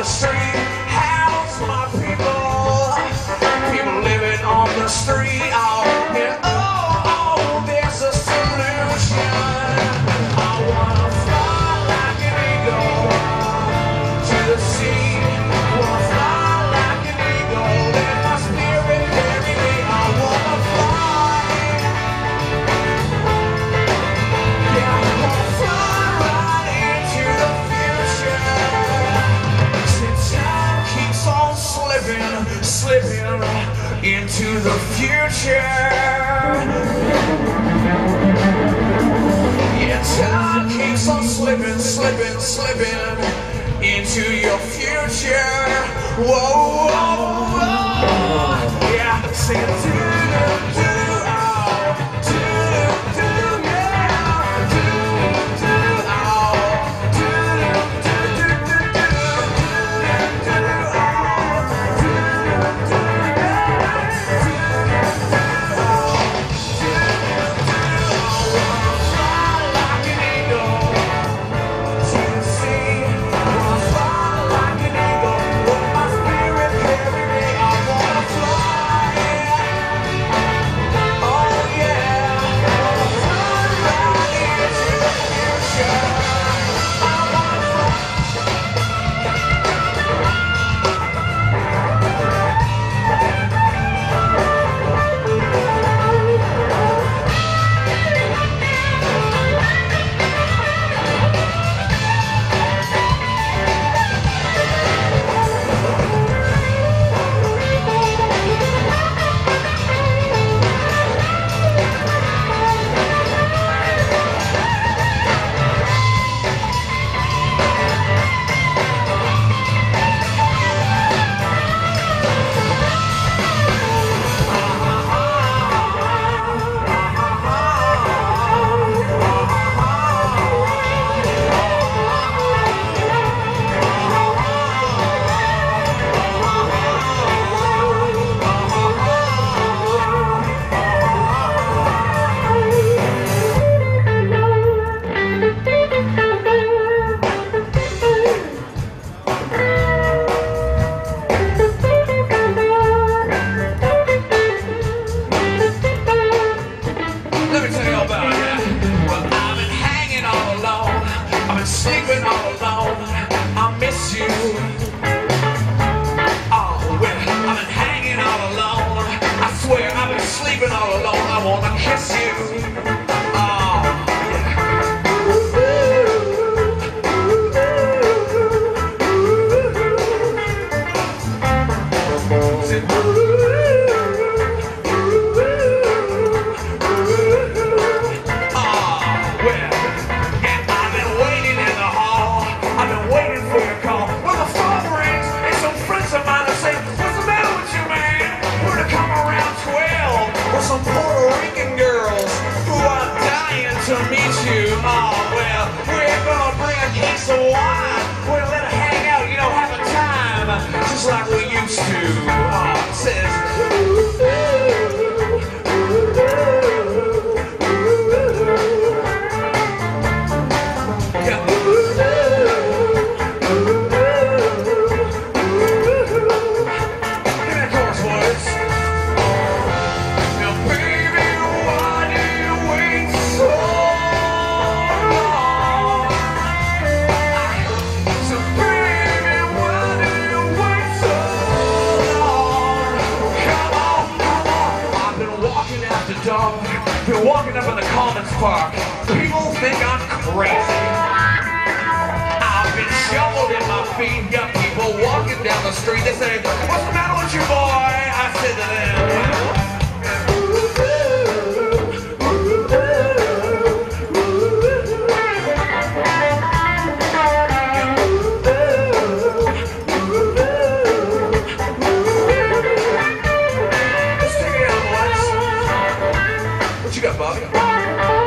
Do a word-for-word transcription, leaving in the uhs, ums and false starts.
street. How's my people? People living on the street. Oh, yeah. Oh, oh, there's a solution. I wanna fly like an eagle to the sea. Wanna fly like an eagle. Let my spirit carry me. I wanna fly. Yeah, I wanna fly right into the future. Since time keeps on slipping, slipping into the future. Yeah, time keeps on slipping, slipping, slipping into your future. Whoa, whoa, whoa. Yeah, sing it. Do, do, do, oh. Do, do, yeah. Do, do, oh. Do, do, do, do, do, do, do, oh. Do, do, yeah. Do, do, oh. Do, do, oh. Fly like an eagle to the sea. Wanna fly like an eagle. Let my spirit carry me. I wanna fly. Oh yeah. Wanna fly right into the future. I wanna fly. Let me tell you all about it. Well, I've been hanging all alone. I've been sleeping all alone. I miss you. Oh, well, I've been hanging all alone. I swear I've been sleeping all alone. I wanna kiss you. Oh, yeah. Said, some Puerto Rican girls who are dying to meet you. Oh, well, we're gonna bring a case of wine. We're gonna let her hang out, you know, have a time, just like we used to. Oh, it says, yeah. Give me that chorus, boys. Been walking up in the Commons Park. People think I'm crazy. I've been shoveled in my feet. Got people walking down the street. They say, "What's the matter with you, boy?" I said to them, "Let's take it out, boys. What you got, Bobby?"